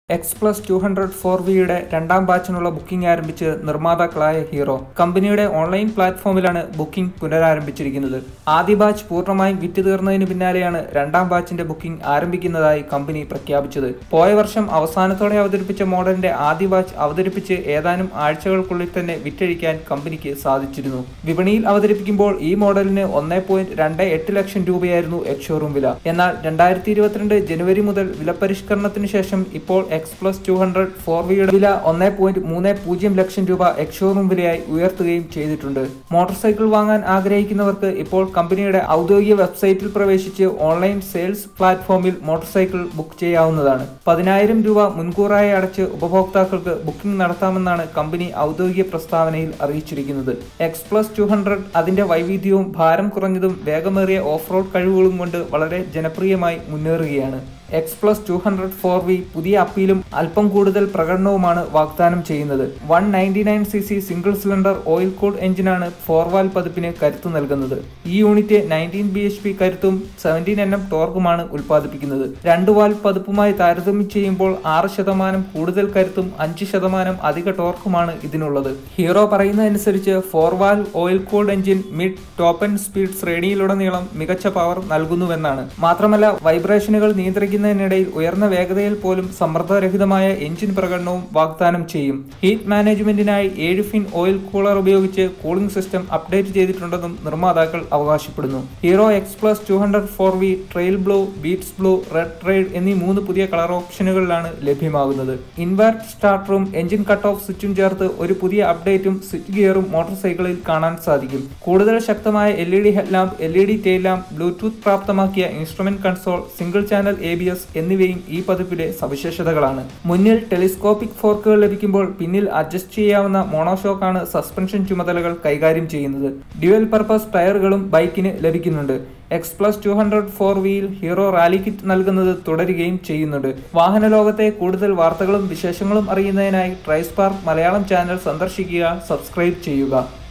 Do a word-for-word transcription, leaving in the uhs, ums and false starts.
Xpulse two hundred four വിയുടെ രണ്ടാം ബാച്ചിനുള്ള ബുക്കിംഗ് ആരംഭിച്ച് നിർമ്മാതാക്കളായ ഹീറോ കമ്പനിയുടെ ഓൺലൈൻ പ്ലാറ്റ്ഫോമിലാണ് ബുക്കിംഗ് പുനരാരംഭിച്ചിരിക്കുന്നത്. ആദ്യ ബാച്ച് പൂർണ്ണമായും വിറ്റ് തീർന്നതിന് പിന്നാലെയാണ് രണ്ടാം ബാച്ചിന്റെ ബുക്കിംഗ് ആരംഭിക്കുന്നതായി കമ്പനി പ്രഖ്യാപിച്ചത്. പോയ വർഷം അവസാനത്തോടെ അവതരിപ്പിച്ച മോഡലിന്റെ ആദ്യ ബാച്ച് അവതരിപ്പിച്ച് ഏതാനും ആഴ്ചകൾക്കുള്ളിൽ തന്നെ വിറ്റഴിക്കാൻ കമ്പനിക്ക് സാധിച്ചിരുന്നു. വിപണിയിൽ അവതരിപ്പിക്കുമ്പോൾ ഈ മോഡലിന് ഒന്നേ പോയിന്റ് രണ്ട് എട്ട് ലക്ഷം രൂപയായിരുന്നു എക്സ്ഷോറൂം വില. എന്നാൽ രണ്ടായിരത്തി ഇരുപത്തിരണ്ട് ജനുവരി മുതൽ വിലപരിഷ്കരണത്തിന് ശേഷം ഇപ്പോൾ Xpulse two hundred four വിയുടെ വില ഒന്നേ പോയിന്റ് മൂന്ന് പൂജ്യം ലക്ഷം രൂപ എക്സ്ഷോറൂം വിലയായി ഉയർത്തുകയും ചെയ്തിട്ടുണ്ട്. മോട്ടോർ സൈക്കിൾ വാങ്ങാൻ ആഗ്രഹിക്കുന്നവർക്ക് ഇപ്പോൾ കമ്പനിയുടെ ഔദ്യോഗിക വെബ്സൈറ്റിൽ പ്രവേശിച്ച് ഓൺലൈൻ സെയിൽസ് പ്ലാറ്റ്ഫോമിൽ മോട്ടോർ സൈക്കിൾ ബുക്ക് ചെയ്യാവുന്നതാണ്. പതിനായിരം രൂപ മുൻകൂറായി അടച്ച് ഉപഭോക്താക്കൾക്ക് ബുക്കിംഗ് നടത്താമെന്നാണ് കമ്പനി ഔദ്യോഗിക പ്രസ്താവനയിൽ അറിയിച്ചിരിക്കുന്നത്. Xpulse two hundred അതിന്റെ വൈവിധ്യവും ഭാരം കുറഞ്ഞതും വേഗമേറിയ ഓഫ് റോഡ് കഴിവുകളും കൊണ്ട് വളരെ ജനപ്രിയമായി മുന്നേറുകയാണ്. Xpulse two hundred four V പുതിയ അപ്പീലും അല്പം കൂടുതൽ പ്രകടനവുമാണ് വാഗ്ദാനം ചെയ്യുന്നത്. One ninety nine C C single cylinder oil cooled എഞ്ചിനാണ് ഫോർ വാൽ പതിപ്പിന് കരുത്ത് നൽകുന്നത്. ഈ unit nineteen B H P കരുത്തും സെവൻറ്റീൻ എൻ എം ടോർക്കുമാണ് ഉൽപ്പാദിപ്പിക്കുന്നത്. രണ്ട് വാൽ പതിപ്പുമായി താരതമ്യം ചെയ്യുമ്പോൾ ആറ് ശതമാനം കൂടുതൽ കരുത്തും അഞ്ച് ശതമാനം അധിക ടോർക്കുമാണ് ഇതിനുള്ളത്. ഹീറോ പറയുന്നതനുസരിച്ച് four valve oil cooled engine mid top and speed ശ്രേണിയിലുടനീളം മികച്ച പവർ നൽകുന്നുവെന്നാണ്. മാത്രമല്ല വൈബ്രേഷനുകൾ നിയന്ത്രിക്കുന്ന ിനിടയിൽ ഉയർന്ന വേഗതയിൽ പോലും സമ്മർദ്ദരഹിതമായ എഞ്ചിൻ പ്രകടനവും വാഗ്ദാനം ചെയ്യും. ഹീറ്റ് മാനേജ്മെന്റിനായി ഏഴ് ഫിൻ ഓയിൽ കൂളർ ഉപയോഗിച്ച് കൂളിംഗ് സിസ്റ്റം അപ്ഡേറ്റ് ചെയ്തിട്ടുണ്ടെന്നും നിർമ്മാതാക്കൾ അവകാശപ്പെടുന്നു. Hero Xpulse two hundred four V trail blue, beats blue, red trade എന്നീ മൂന്ന് പുതിയ കളർ ഓപ്ഷനുകളിലാണ് ലഭ്യമാകുന്നത്. ഇൻവേർട്ട് സ്റ്റാർട്ടറും എഞ്ചിൻ കട്ട് ഓഫ് സ്വിച്ചും ചേർത്ത് ഒരു പുതിയ അപ്ഡേറ്റും സ്വിച്ച് ഗിയറും മോട്ടോർ സൈക്കിളിൽ കാണാൻ സാധിക്കും. കൂടുതൽ ശക്തമായ L E D headlamp, L E D tail lamp, Bluetooth പ്രാപ്തമാക്കിയ instrument console, single channel A B S എന്നിവയും ഈ പതിപ്പിലെ സവിശേഷതകളാണ്. മുന്നിൽ ടെലിസ്കോപ്പിക് ഫോർക്കുകൾ ലഭിക്കുമ്പോൾ പിന്നിൽ അഡ്ജസ്റ്റ് ചെയ്യാവുന്ന മോണോഷോക്കാണ് സസ്പെൻഷൻ ചുമതലകൾ കൈകാര്യം ചെയ്യുന്നത്. ഡ്യുവൽ പർപ്പസ് ടയറുകളും ബൈക്കിന് ലഭിക്കുന്നുണ്ട്. Xpulse two hundred four വിയിൽ ഹീറോ റാലി കിറ്റ് നൽകുന്നത് തുടരുകയും ചെയ്യുന്നുണ്ട്. വാഹന ലോകത്തെ കൂടുതൽ വാർത്തകളും വിശേഷങ്ങളും അറിയുന്നതിനായി DriveSpark മലയാളം ചാനൽ സന്ദർശിക്കുക, സബ്സ്ക്രൈബ് ചെയ്യുക.